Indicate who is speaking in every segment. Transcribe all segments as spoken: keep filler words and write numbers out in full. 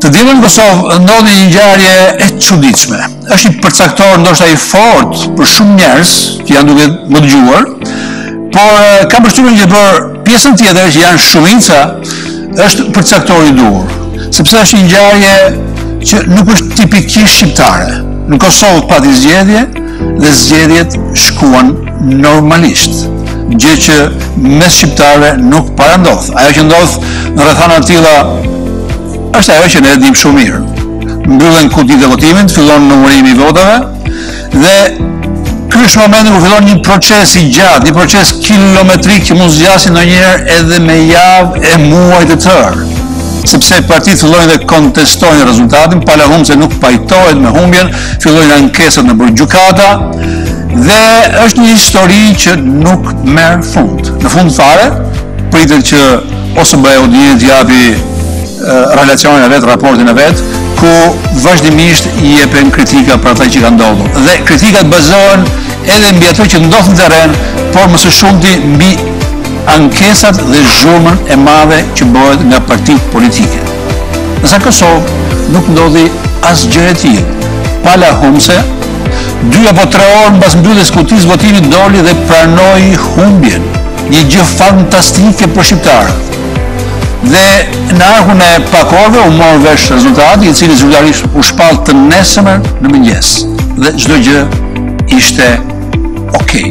Speaker 1: Të dielën në Kosovë ndodhi një ngjarje e çuditshme. Është një përcaktor ndoshta i fortë për shumë njerëz që janë duke më dëgjuar, por kam përshtypjen që për pjesën tjetër që janë shumica është përcaktor i dur, sepse është një ngjarje që nuk është tipikisht shqiptare. Në Kosovë pati zgjedhje dhe zgjedhjet shkuan normalisht, gjë që mes shqiptarëve nuk parandodh. Ajo që ndodh në rrethana të tilla është ajo që ne e dim shumë mirë. Mbyllen kutitë e votimit, fillon numërimi i votave dhe ky është momenti ku fillon një proces i gjatë, një proces kilometrik që mund zgjasë ndonjëherë edhe me javë e muaj të tërë. Sepse partitë fillojnë dhe kontestojnë rezultatin, palahumse nuk pajtohet me humbjen, fillojnë ankesat nëpër gjykata dhe është një histori që nuk merr fund. Në fund fare, pritet që ose bëj audiencë të japi relacionin e vet, raportin e vet, ku vazhdimisht i jepen kritika për ata që ka ndodhur. Dhe kritikat bazohen edhe mbi ato që ndodh në terren, por më së shumti mbi ankesat dhe zhurmën e madhe që bëhet nga partitë politike. Në Kosovë nuk ndodhi asgjë e tillë. Palahumse, dy apo tre orë mbas mbylljes kutisë votimit doli dhe pranoi humbjen, një gjë fantastike për shqiptarët. Dhe në arkun e pak orëve u mor vesh rezultati, i cili zyrtarisht u shpall të nesërmen në mëngjes dhe çdo gjë ishte okay.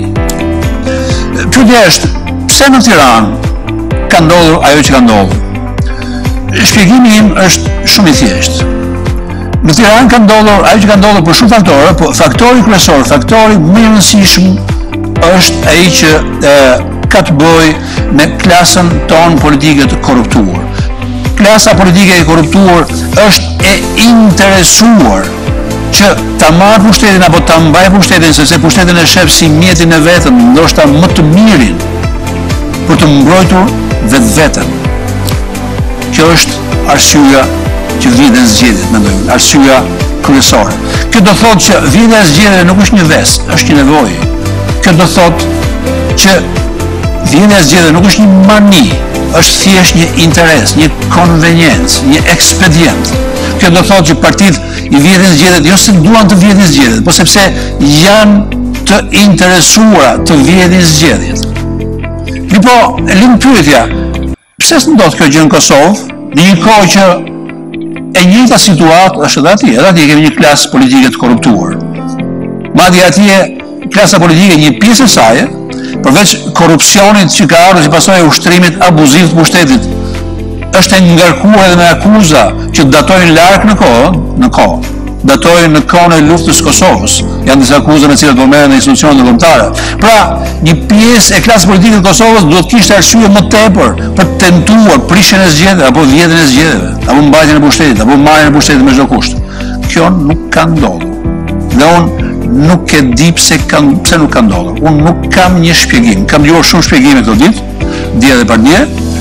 Speaker 1: Pyetja është, pse në Tiranë ka ndodhur ajo që ka ndodhur? Shpjegimi im është shumë i thjeshtë. Në Tiranë ka ndodhur ajo që ka ndodhur për shumë faktorë, por faktori kryesor, faktori më i rëndësishëm është ai që e, ka të bëjë me klasën tonë politike të korruptuar. Klasa politike e korruptuar është e interesuar që ta marrë pushtetin apo ta mbajë pushtetin, sepse pushtetin e shef si mjetin e vetëm, ndoshta më të mirin për të mbrojtur vetveten. Kjo është arsyeja që vjen në zgjedhjet, mendoj unë, arsyeja kryesore. Kjo do thotë që vjen në zgjedhje nuk është një vestë, është një nevojë. Kjo do thotë që vjen e zgjedhje nuk është një mani, është thjesht një interes, një konveniencë, një ekspedient. Kjo do thotë që partitë i vjedhin zgjedhjet jo se duan të vjedhin zgjedhjet, por sepse janë të interesuara të vjedhin zgjedhjet. Mirpo, e lind pyetja, pse s'ndodh kjo gjë në Kosovë, në një kohë që e njëjta situatë është edhe atje, edhe atje kemi një klasë politike të korruptuar. Madje atje klasa politike, një pjesë e saj, përveç korrupsionit që ka ardhur si pasojë e ushtrimit abuziv të pushtetit, është e ngarkuar edhe me akuza që datojnë larg në kohë, në kohë, datojnë në kohën e luftës së Kosovës. Janë disa akuza me të cilat po merren në institucionet ndërkombëtare. Pra, një pjesë e klasës politike të Kosovës duhet të kishte arsye më tepër për të tentuar prishjen e zgjedhjeve apo vjedhjen e zgjedhjeve, apo mbajtjen e pushtetit, apo marrjen e pushtetit me çdo kusht. Kjo nuk ka ndodhur. Dhe unë nuk e di pse, kan, pse nuk ka ndodhur. Unë nuk kam një shpjegim. Kam dëgjuar shumë shpjegime këto ditë, dje dhe par dje.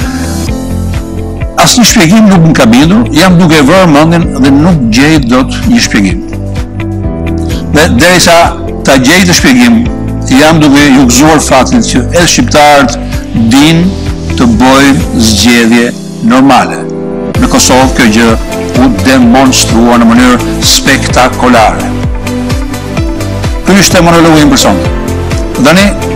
Speaker 1: Asnjë shpjegim nuk më ka bindur, jam duke vërë mendjen dhe nuk gjej dot një shpjegim. Dhe derisa ta gjej të shpjegim, jam duke ju gëzuar faktin që edhe shqiptarët dinë të bëjnë zgjedhje normale. Në Kosovë kjo gjë u demonstrua në mënyrë spektakolare. Ky është monologu im personal. Tani